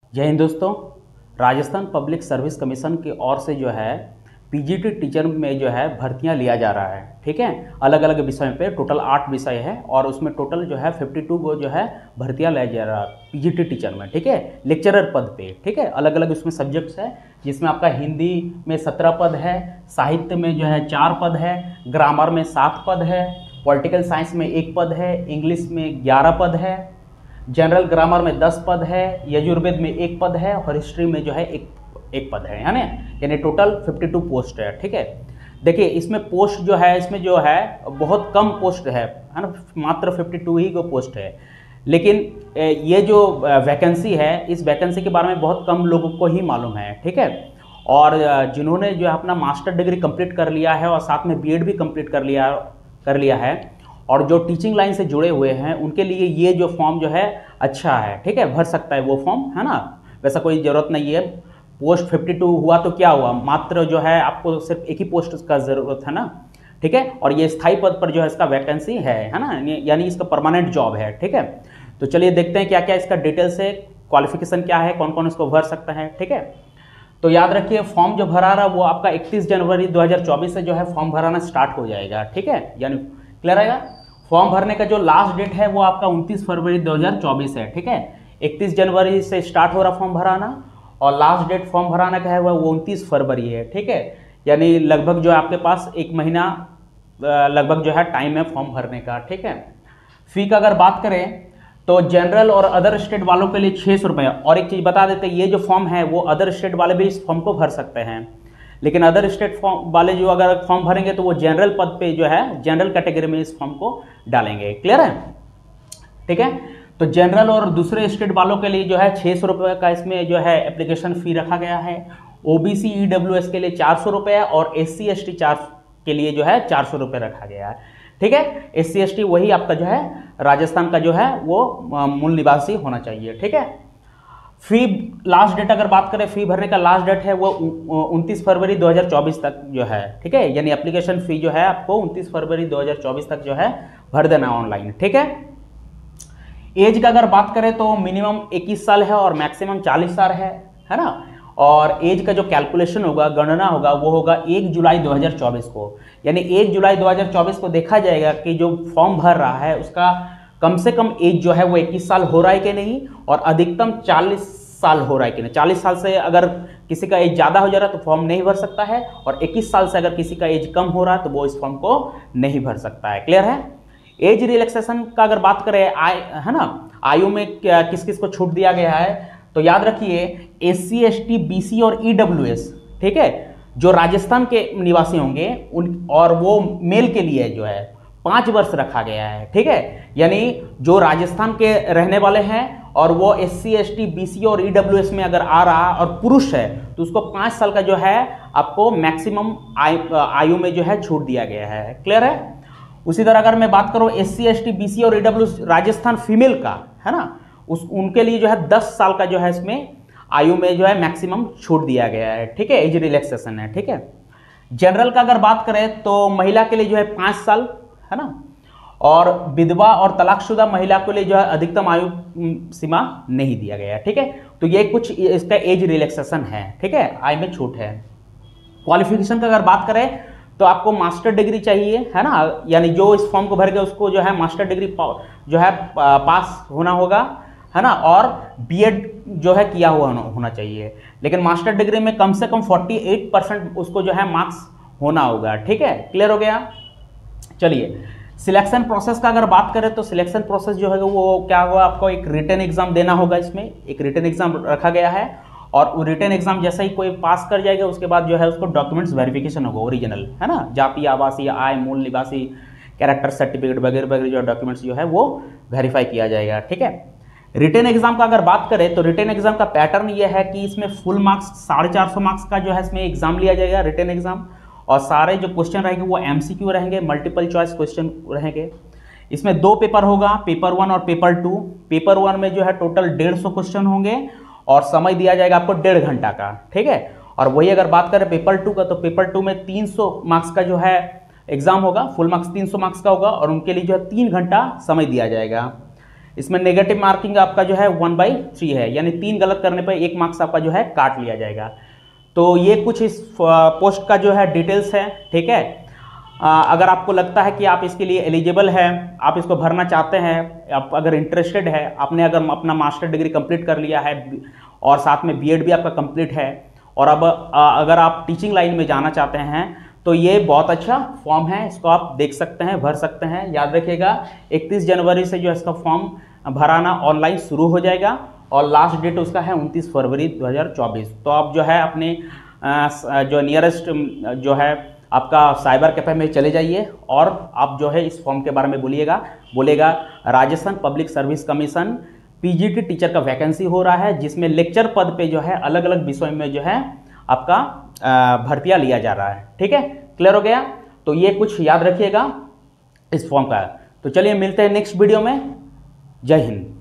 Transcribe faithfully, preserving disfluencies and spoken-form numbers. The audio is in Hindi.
जय हिंद दोस्तों। राजस्थान पब्लिक सर्विस कमीशन की ओर से जो है पीजीटी टीचर में जो है भर्तियां लिया जा रहा है। ठीक है, अलग अलग विषयों पे टोटल आठ विषय है और उसमें टोटल जो है बावन को जो है भर्तियां लिया जा रहा है पीजीटी टीचर में। ठीक है, लेक्चरर पद पे। ठीक है, अलग अलग उसमें सब्जेक्ट्स है जिसमें आपका हिंदी में सत्रह पद है, साहित्य में जो है चार पद है, ग्रामर में सात पद है, पॉलिटिकल साइंस में एक पद है, इंग्लिश में ग्यारह पद है, जनरल ग्रामर में दस पद है, यजुर्वेद में एक पद है और हिस्ट्री में जो है एक एक पद है, है ना। यानी टोटल बावन पोस्ट है। ठीक है, देखिए इसमें पोस्ट जो है इसमें जो है बहुत कम पोस्ट है है ना, मात्र बावन ही को पोस्ट है। लेकिन ये जो वैकेंसी है इस वैकेंसी के बारे में बहुत कम लोगों को ही मालूम है। ठीक है, और जिन्होंने जो है अपना मास्टर डिग्री कंप्लीट कर लिया है और साथ में बीएड भी कंप्लीट कर लिया कर लिया है और जो टीचिंग लाइन से जुड़े हुए हैं उनके लिए ये जो फॉर्म जो है अच्छा है। ठीक है, भर सकता है वो फॉर्म, है ना। वैसा कोई ज़रूरत नहीं है। पोस्ट बावन हुआ तो क्या हुआ, मात्र जो है आपको सिर्फ एक ही पोस्ट का ज़रूरत है ना। ठीक है, और ये स्थायी पद पर जो है इसका वैकेंसी है है ना, यानी इसका परमानेंट जॉब है। ठीक है, तो चलिए देखते हैं क्या क्या इसका डिटेल्स है, क्वालिफिकेशन क्या है, कौन कौन इसको भर सकता है। ठीक है, तो याद रखिए फॉर्म जो भरा रहा वो आपका इकतीस जनवरी दो हज़ार चौबीस से जो है फॉर्म भराना स्टार्ट हो जाएगा। ठीक है, यानी क्लियर आएगा। फॉर्म भरने का जो लास्ट डेट है वो आपका उनतीस फरवरी दो हज़ार चौबीस है। ठीक है, इकतीस जनवरी से स्टार्ट हो रहा फॉर्म भराना और लास्ट डेट फॉर्म भराना का है वो उनतीस फरवरी है। ठीक है, यानी लगभग जो है आपके पास एक महीना लगभग जो है टाइम है फॉर्म भरने का। ठीक है, फी का अगर बात करें तो जनरल और अदर स्टेट वालों के लिए छः सौ रुपये। और एक चीज़ बता देते हैं, ये जो फॉर्म है वो अदर स्टेट वाले भी इस फॉर्म को भर सकते हैं, लेकिन अदर स्टेट फॉर्म वाले जो अगर फॉर्म भरेंगे तो वो जनरल पद पे जो है जनरल कैटेगरी में इस फॉर्म को डालेंगे। क्लियर है। ठीक है, तो जनरल और दूसरे स्टेट वालों के लिए जो है छः सौ रुपये का इसमें जो है एप्लीकेशन फ़ी रखा गया है। ओबीसी ईडब्ल्यूएस के लिए चार सौ रुपये और एस सी एस टी चार के लिए जो है चार सौ रुपये रखा गया है। ठीक है, एस सी एस टी वही आपका जो है राजस्थान का जो है वो मूल निवासी होना चाहिए। ठीक है, फी लास्ट डेट अगर बात करें, फी भरने का लास्ट डेट है वो उनतीस फरवरी दो हज़ार चौबीस तक जो है। ठीक है, यानी एप्लीकेशन फी जो है आपको उनतीस फरवरी दो हज़ार चौबीस तक जो है भर देना ऑनलाइन। ठीक है, एज का अगर बात करें तो मिनिमम इक्कीस साल है और मैक्सिमम चालीस साल है है ना। और एज का जो कैलकुलेशन होगा, गणना होगा, वो होगा एक जुलाई दो हज़ार चौबीस को। यानी एक जुलाई दो हज़ार चौबीस को देखा जाएगा कि जो फॉर्म भर रहा है उसका कम से कम एज जो है वो इक्कीस साल हो रहा है कि नहीं और अधिकतम चालीस साल हो रहा है कि नहीं। चालीस साल से अगर किसी का एज ज़्यादा हो जा रहा है तो फॉर्म नहीं भर सकता है, और इक्कीस साल से अगर किसी का एज कम हो रहा है तो वो इस फॉर्म को नहीं भर सकता है। क्लियर है। एज रिलैक्सेशन का अगर बात करें आय है ना, आयु में किस किस को छूट दिया गया है, तो याद रखिए S C S T B C और ई डब्ल्यू एस। ठीक है, जो राजस्थान के निवासी होंगे उन और वो मेल के लिए जो है पाँच वर्ष रखा गया है। ठीक है, यानी जो राजस्थान के रहने वाले हैं और वो S C S T B C और ई डब्ल्यू एस में अगर आ रहा और पुरुष है तो उसको पाँच साल का जो है आपको मैक्सिमम आयु में जो है छूट दिया गया है। क्लियर है। उसी तरह अगर मैं बात करूँ S C S T B C और E W S Rajasthan female का है ना, उस उनके लिए जो है दस साल का जो है इसमें आयु में जो है मैक्सिमम छूट दिया गया है। ठीक है, एज रिलैक्सेशन है। ठीक है, जनरल का अगर बात करें तो महिला के लिए जो है पाँच साल है ना, और विधवा और तलाकशुदा महिला के लिए जो है अधिकतम आयु सीमा नहीं दिया गया है। ठीक है, तो ये कुछ इसका एज रिलैक्सेशन है। ठीक है, आय में छूट है। क्वालिफिकेशन का अगर बात करें तो आपको मास्टर डिग्री चाहिए है ना, यानी जो इस फॉर्म को भर के उसको जो है मास्टर डिग्री जो है पास होना होगा है ना, और बीएड जो है किया हुआ होना चाहिए। लेकिन मास्टर डिग्री में कम से कम अड़तालीस परसेंट उसको जो है मार्क्स होना होगा। ठीक है, क्लियर हो गया। चलिए सिलेक्शन प्रोसेस का अगर बात करें तो सिलेक्शन प्रोसेस जो है वो क्या होगा, आपको एक रिटन एग्जाम देना होगा। इसमें एक रिटन एग्जाम रखा गया है और वो रिटन एग्जाम जैसा ही कोई पास कर जाएगा उसके बाद जो है उसको डॉक्यूमेंट्स वेरिफिकेशन होगा, ओरिजिनल है ना, जाति आवासीय आय मूल निवासी कैरेक्टर सर्टिफिकेट वगैरह वगैरह जो डॉक्यूमेंट्स जो है वो वेरीफाई किया जाएगा। ठीक है, रिटन एग्जाम का अगर बात करें तो रिटन एग्जाम का पैटर्न ये है कि इसमें फुल मार्क्स साढ़े चार सौ मार्क्स का जो है इसमें एग्जाम लिया जाएगा रिटन एग्जाम, और सारे जो क्वेश्चन रहेंगे वो एमसीक्यू रहेंगे, मल्टीपल चॉइस क्वेश्चन रहेंगे। इसमें दो पेपर होगा, पेपर वन और पेपर टू। पेपर वन में जो है टोटल डेढ़ सौ क्वेश्चन होंगे और समय दिया जाएगा आपको डेढ़ घंटा का। ठीक है, और वही अगर बात करें पेपर टू का तो पेपर टू में तीन सौ मार्क्स का जो है एग्जाम होगा, फुल मार्क्स तीन सौ मार्क्स का होगा और उनके लिए जो है तीन घंटा समय दिया जाएगा। इसमें नेगेटिव मार्किंग आपका जो है वन बाई थ्री है, यानी तीन गलत करने पर एक मार्क्स आपका जो है काट लिया जाएगा। तो ये कुछ इस पोस्ट का जो है डिटेल्स है, ठीक है। आ, अगर आपको लगता है कि आप इसके लिए एलिजिबल हैं, आप इसको भरना चाहते हैं, आप अगर इंटरेस्टेड है, आपने अगर अपना मास्टर डिग्री कंप्लीट कर लिया है और साथ में बीएड भी आपका कंप्लीट है, और अब आ, अगर आप टीचिंग लाइन में जाना चाहते हैं, तो ये बहुत अच्छा फॉर्म है, इसको आप देख सकते हैं, भर सकते हैं। याद रखिएगा इकतीस जनवरी से जो इसका फॉर्म भराना ऑनलाइन शुरू हो जाएगा और लास्ट डेट उसका है उनतीस फरवरी दो हज़ार चौबीस। तो आप जो है अपने जो नियरेस्ट जो है आपका साइबर कैफे में चले जाइए और आप जो है इस फॉर्म के बारे में बोलिएगा बोलेगा Rajasthan public service commission PGT teacher का वैकेंसी हो रहा है, जिसमें लेक्चर पद पे जो है अलग अलग विषय में जो है आपका भर्तियां लिया जा रहा है। ठीक है, क्लियर हो गया? तो ये कुछ याद रखिएगा इस फॉर्म का। तो चलिए मिलते हैं नेक्स्ट वीडियो में। जय हिंद।